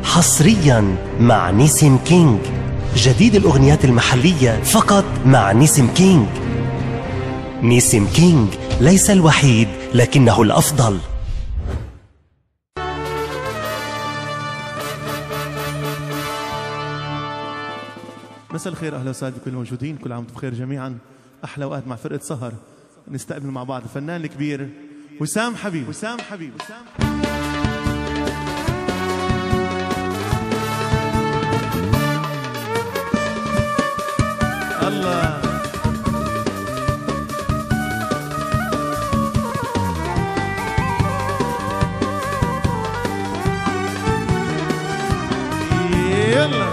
حصريا مع نيسم كينج. جديد الأغنيات المحلية فقط مع نيسم كينج. نيسم كينج ليس الوحيد لكنه الأفضل. مساء الخير، اهلا وسهلا بكل الموجودين، كل عام وانتم بخير جميعا. احلى اوقات مع فرقه سهر نستقبل مع بعض الفنان الكبير وسام حبيب. الله يلا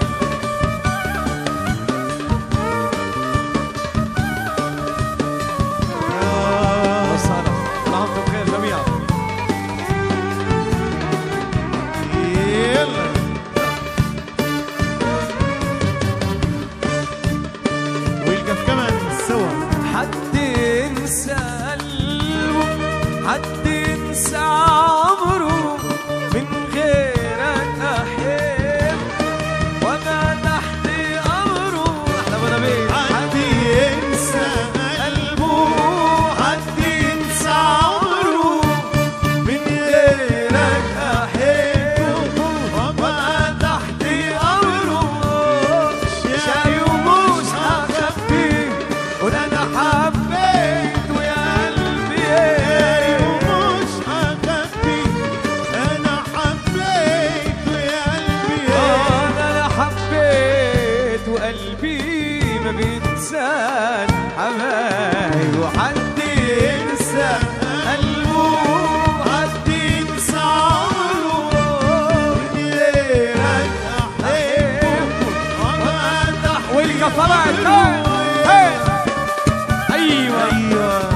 حد ينسى عمره من غيرك أحب وما تحت أمره. أحلى منابيع. حد ينسى قلبه، حد ينسى عمره من غيرك أحب وما تحت أمره. شاي ومش هخبي وده أنا حبيت ويا قلبي ما بينساش حبايبه. وحد ينسى قلبه، حد ينسى عمره من غيرك أحبه وما تحت. والكفرات ايوه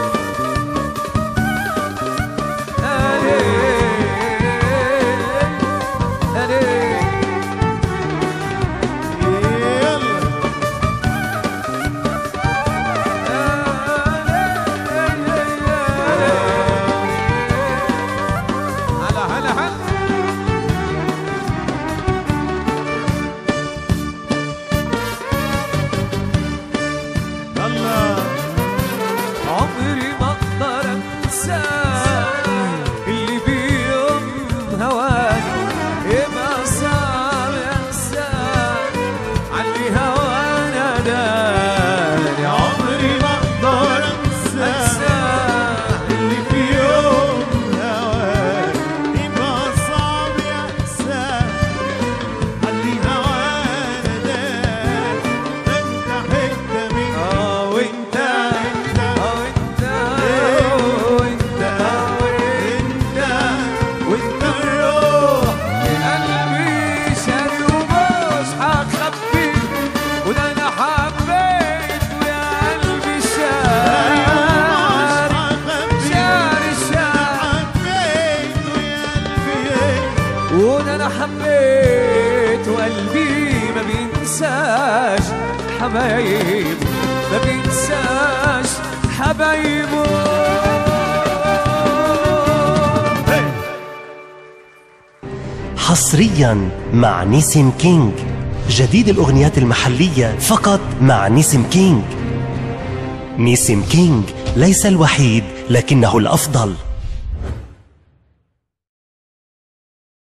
عمري ما اقدر انسى اللي بيوم هواني يبقى صعب انسى علي هوانا داني. عمري ما اقدر انسى اللي في يوم هواني يبقى صعب انسى علي هوانا داني. انت حته مني وانت وانا انا حبيت وقلبي ما بينساش حبايبه، ما بينساش حبايبه. حصريا مع نيسم كينج. جديد الأغنيات المحلية فقط مع نيسم كينج. نيسم كينج ليس الوحيد لكنه الأفضل.